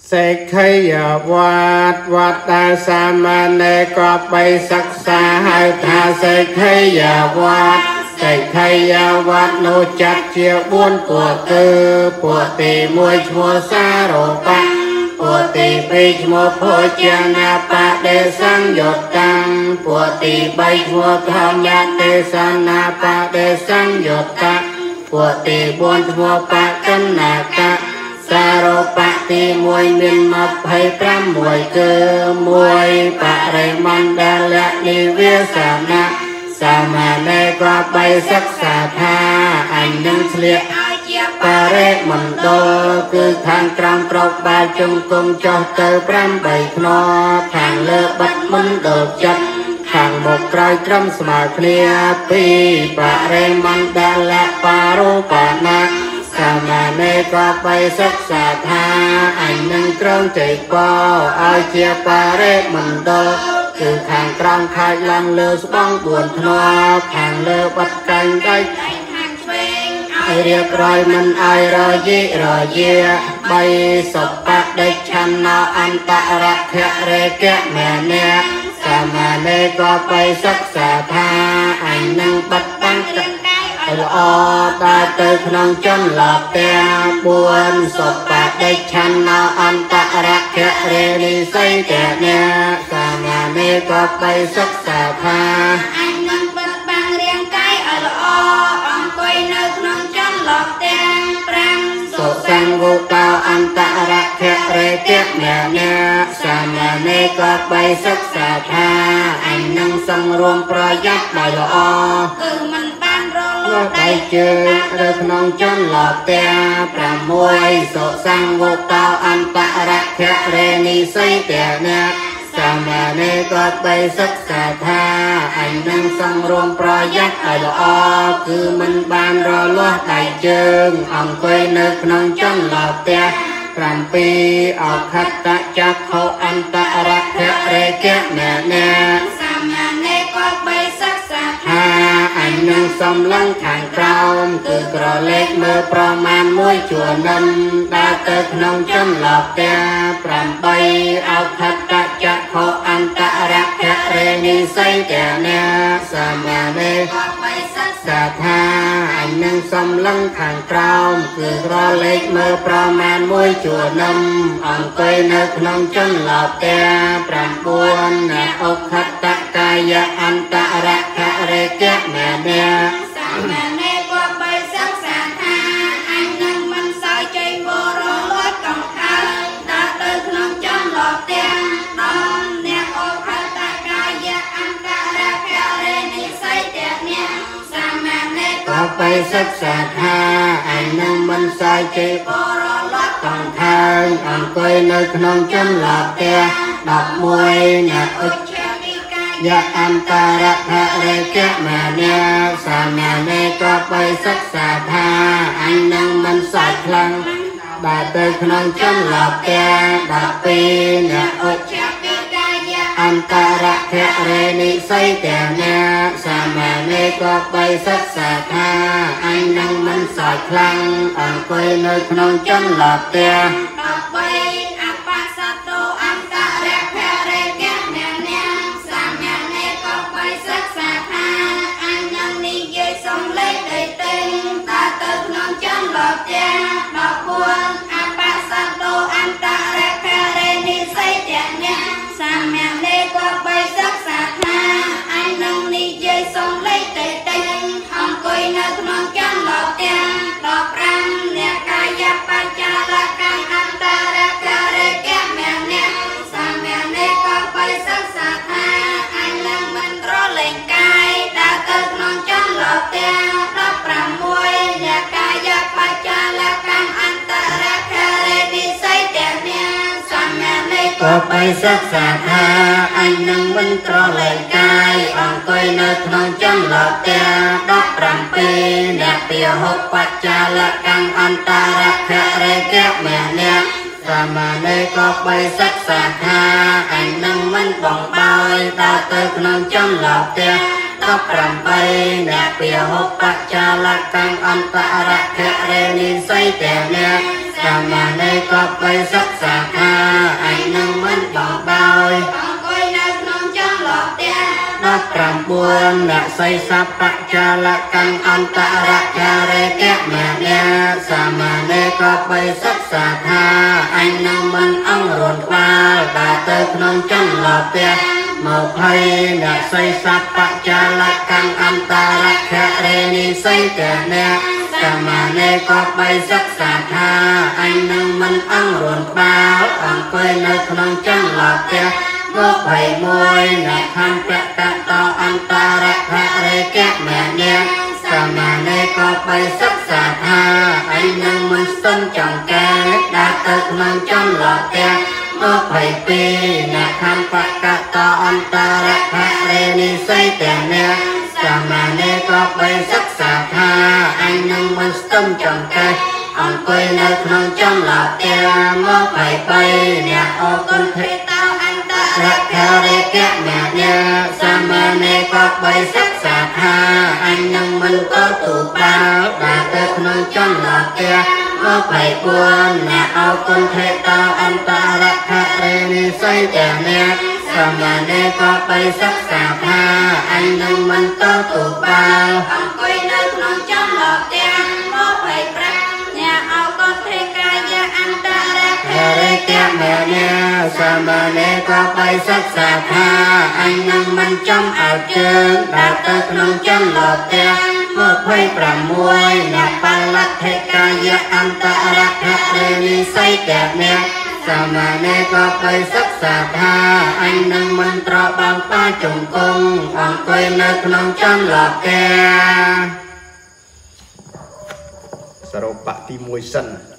សេខយវត្តវត្តដែលសាមណេរក៏បីសិក្សាហៅថាសេខយវត្តសេខយវត្តនោះចាត់ជា4ពួកគឺពួកទី1ឈ្មោះសារោបៈពួកទី2ឈ្មោះភោជនាបដិសង្យុតតាំងពួកទី3ឈ្មោះធម្មទេសនាបដិសង្យុតតាពួកទី4ឈ្មោះបកណ្ណាកៈសារោបៈទី1មាន26គឺ1បរិមណ្ឌលនិវាសណៈសាមណេរក៏បីសិក្សាថាអញនឹងឆ្លៀកឲ្យជាបរិមណ្ឌលគឺខាងក្រោមក្រោកបែរជង្គង់ចុះទៅ8ខ្នងខាងលើបិទមណ្ឌលចិត្តខាងមុខក្រោយត្រឹមស្មើគ្នា2បរិមណ្ឌលបរូបណៈសាមណេរក៏បីសិក្សាថាអញនឹងក្រងចៃកឲ្យជាបរិមណ្ឌលគឺខាងក្រោមខែកឡើងលើស្បង់4ធ្នាប់ខាងលើបិទកែងដៃខាងឆ្វេងឲ្យរៀបរយមិនឲ្យរយា3សុបដិឆន្ទអន្តរខរេកៈមេនៈសាមណេរក៏បីសិក្សាថាអញនឹងបិទតាំងល្អដើរទៅក្នុងចន្លោះទាំង4សុបដិឆន្ទអន្តរខរេនិស័យតៈសាមណេរក៏បីសិក្សាថាអញនឹងបិទបាំងរាងកាយឲ្យល្អអង្គុយនៅក្នុងចន្លោះទាំង5សុសង្វកោអន្តរខរេកៈមេនៈសាមណេរក៏បីសិក្សាថាអញនឹងសង្រួមប្រយ័ត្នដោយល្អគឺមិនបានរលត់ដៃជើងនៅក្នុងចន្លោះទាំង6សុសង្វកោអន្តរខរេនិស័យតៈសាមណេរក៏បីសិក្សាថាអញនឹងសង្រួមប្រយ័ត្នឲ្យល្អគឺមិនបានរលាស់ដៃជើងអង្គុយនៅក្នុងចន្លោះទាំង7អខត្តចក្ខុអន្តរខរេកៈមេនៈសាមណេរក៏បីសិក្សាថាអញនឹងសំឡឹងខាងក្រោមគឺក្រឡេកមើលប្រមាណ1ជួរនឹមដើរទៅក្នុងចន្លោះទាំង8អខត្តចក្ខុអន្តរខរេនិស័យតៈសាមណេរក៏បីសិក្សាថាអញនឹងសំឡឹងខាងក្រោមគឺក្រឡេកមើលប្រមាណ1ជួរនឹមអង្គុយនៅក្នុងចន្លោះទាំង9អខត្តកាយអន្តរខរេកៈមេនៈសាមណេរក៏បីសិក្សាថាអញនឹងមិនសើចចេញវរលត់កំកើដើរទៅក្នុងចន្លោះទាំង10អ្នកអខត្តកាយអន្តរខរេនិស័យតៈសាមណេរក៏បីសិក្សាថាអញនឹងមិនសើចចេញវរលត់កំកើអង្គុយនៅក្នុងចន្លោះទាំង11អ្នកអុជយៈអន្តរខរេកៈមេនៈសាមណេរក៏បីសិក្សាថាអញនឹងមិនសើចខ្លាំងដើរទៅក្នុងចន្លោះទាំង12អ្នកអុជអន្តរខរេនិស័យតៈសាមណេរក៏បីសិក្សាថាអញនឹងមិនសើចខ្លាំងអង្គុយនៅក្នុងចន្លោះទាំង13អបសតោអន្តរខរេកៈមេនៈសាមណេរក៏បីសិក្សាថាអញនឹងនិយាយសំឡេងដេកទេដើរទៅក្នុងចន្លោះទាំង14អបសតោអន្តរខរេនិស័យតៈសាមណេរក៏បីសិក្សាថាអញនឹងនិយាយសំឡេងដេកទេអង្គុយនៅក្នុងចន្លោះទាំង15អ្នកកាយបច្ចាលកម្មអន្តរខរេកៈមេនៈសាមណេរក៏បីសិក្សាថាអញនឹងមិនត្រលែងកាយដើរទៅក្នុងចន្លោះទាំង16អ្នកកាយបច្ចាលកម្មអន្តរខរេនិស័យតៈសាមណេរក៏បីសិក្សាថាអញនឹងមិនត្រលែងកាយអង្គុយនៅក្នុងចន្លោះទាំង17អ្នកពាហុបច្ចាលកម្មអន្តរខរេកៈមេនៈសាមណេរក៏បីសិក្សាថាអញនឹងមិនបងបាយដើរទៅក្នុងចន្លោះទាំង18អ្នកពាហុបច្ចាលកម្មអន្តរខរេនិស័យតៈសាមណេរក៏បីសិក្សាថាអញនឹងមិនបងដោយអង្គុយនៅក្នុងចន្លោះផ្ទះ19អ្នកសីសបចាលកម្មអន្តរចារេកៈមាញាសាមណេរក៏បីសិក្សាថាអញនឹងមិនអង្រួនក្បាលដើរទៅក្នុងចន្លោះផ្ទះ20អ្នកសីសបចាលកម្មអន្តរចារេនិស័យតអ្នកសាមណេរក៏បីសិក្សាថាអញនឹងមិនអង្រួនក្បាលអង្គុយនៅក្នុងចន្លោះផ្ទះ21អ្នកខំប្រកតអន្តរខរេកៈមាញាសាមណេរក៏បីសិក្សាថាអញនឹងមិនស្ទឹងចង្កេតដើរទៅក្នុងចន្លោះផ្ទះ22អ្នកខំប្រកតអន្តរខរេនិស័យតអ្នកសាមណេរក៏បីសិក្សាថាអញនឹងមិនស្ទឹងចង្កេតអង្គុយនៅក្នុងចន្លោះផ្ទះ23អ្នកអរគុណភេតោអន្តរខរេកៈមាញាសាមណេរក៏បីសិក្សាថាអញនឹងមិនក៏ទូបាល់ដើរទៅក្នុងចន្លោះផ្ទះ24អ្នកអរគុណភេតោអន្តរខរេនិស័យតអ្នកសាមណេរក៏បីសិក្សាថាអញនឹងមិនក៏ទូបាល់អង្គុយនៅក្នុងចន្លោះផ្ទះ25អ្នកអរគុណភេកាយអន្តរខរេកៈមាញាសាមណេរក៏បីសិក្សាថាអញនឹងមិនចំអោបជើងដើរទៅក្នុងចន្លោះផ្ទះ26អ្នកបលទ្ធិកាយអន្តរខរេនិស័យតអ្នកសាមណេរក៏បីសិក្សាថាអញនឹងមិនត្របាំងបាជង្គង់អង្គុយនៅក្នុងចន្លោះផ្ទះសរុបបៈទី1សិន